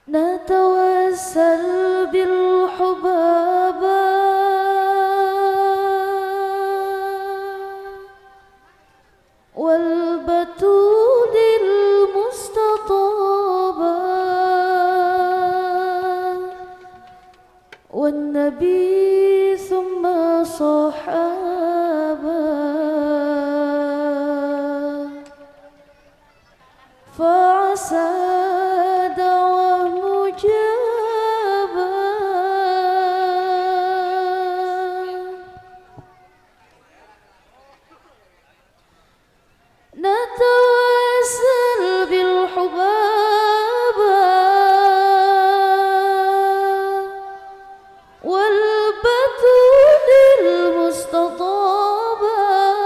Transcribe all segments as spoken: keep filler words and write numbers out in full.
نتوسل بالحبابة والبتول المستطابة والنبي ثم صحابة فعسى دعوة مجابة نتوسل بالحبابة والبتول المستطابة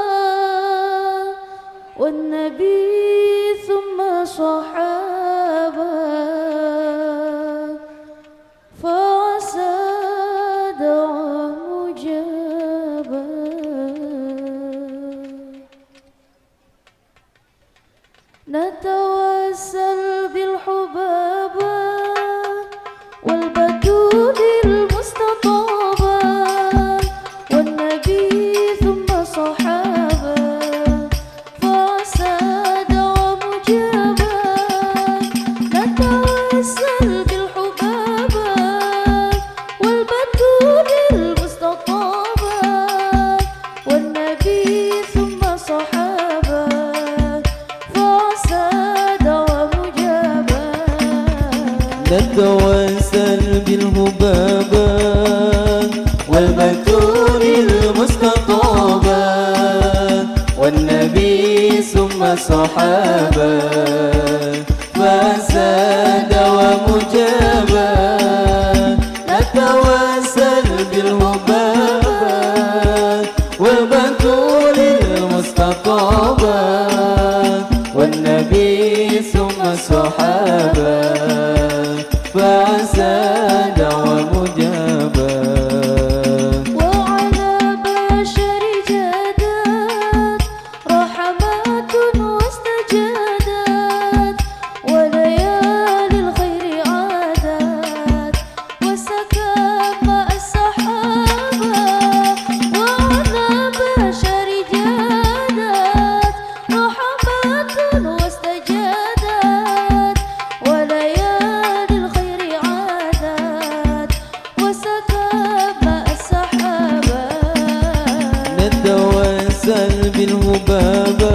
والنبي ثم صحابة فعسى دعوة مجابة نتوسل بالحبابة والبتول المستطابة والنبي ثم صحابة فعسى دعوة مجابة نتوسل بالحبابة والبتول المستطابة والنبي ثم صحابة نتوسل بالهبابة والبتول المستطابة والنبي ثم صحابة فساد ومجابة نتوسل بالهبابة والبتول المستطابة والنبي ثم صحابة فساد ومجابة وعلى بشر جادت رحمات واستجادت وليالي الخير عادت وسكب ماء السحابة وعلى بشر جادت رحمات واستجادت وليالي نتوسل بالهبابة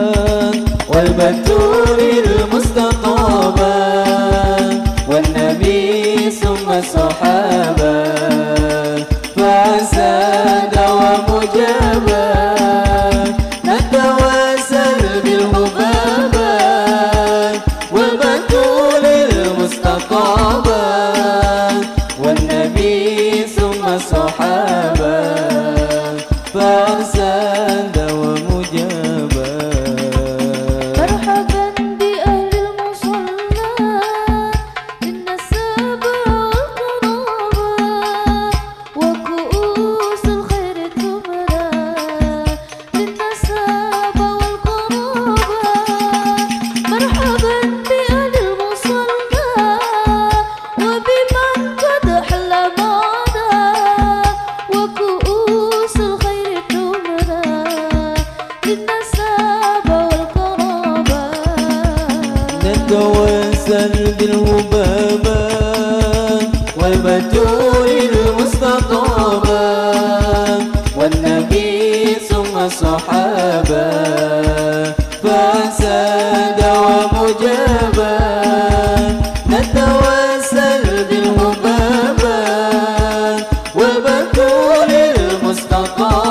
والبتول المستطابة والنبي ثم صحابة فساد ومجابة نتوسل بالهبابة والبتول المستطابة والنبي ثم صحابة فساد ومجابة مرحبا بأهل المصلى بالنسابة والقرابة وكؤوس الخير الكبرى بالنسابة والقرابة مرحبا بأهل المصلى وبمن قد حل معنا وكؤوس الخير الكبرى بالنسابة والقرابة نتوسل بالهبابة والبتول المستطابة والنبي ثم صحابة فساد ومجابة نتوسل بالهبابة والبتول المستطابة